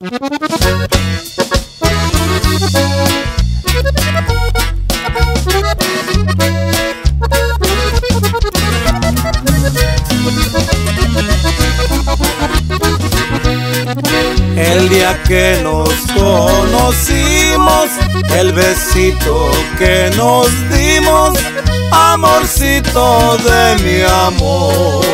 El día que nos conocimos, el besito que nos dimos, amorcito de mi amor.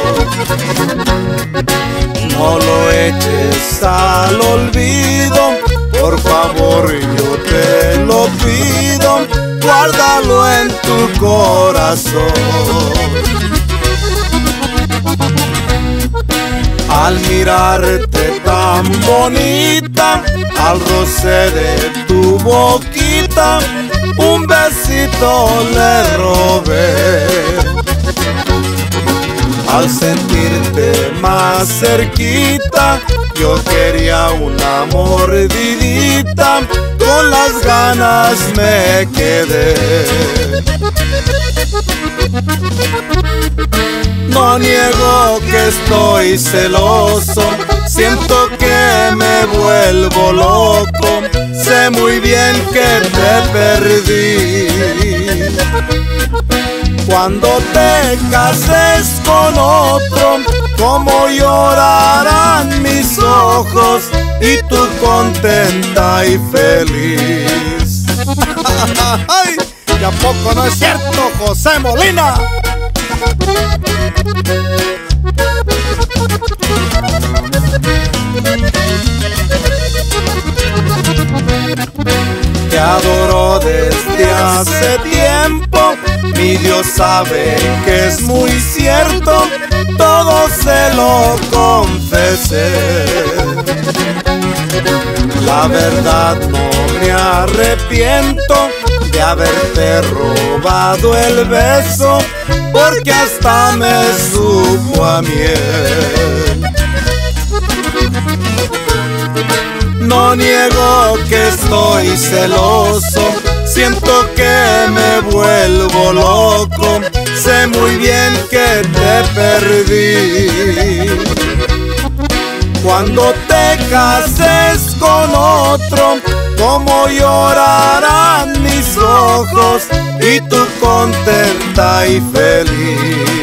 No lo eches al olvido, por favor yo te lo pido, guárdalo en tu corazón. Al mirarte tan bonita, al roce de tu boquita, un besito le robé. Al sentirte más cerquita, yo quería una mordidita, con las ganas me quedé. No niego que estoy celoso, siento que me vuelvo loco, sé muy bien que te perdí. Cuando te cases con otro, cómo llorarán mis ojos, y tú contenta y feliz. ¡Ay! ¿Y a poco no es cierto, José Molina? Te adoro desde hace tiempo, mi Dios sabe que es muy cierto, todo se lo confesé. La verdad no me arrepiento de haberte robado el beso, porque hasta me supo a miel. No niego que estoy celoso, siento que me vuelvo loco, sé muy bien que te perdí. Cuando te cases con otro, cómo llorarán mis ojos, y tú contenta y feliz.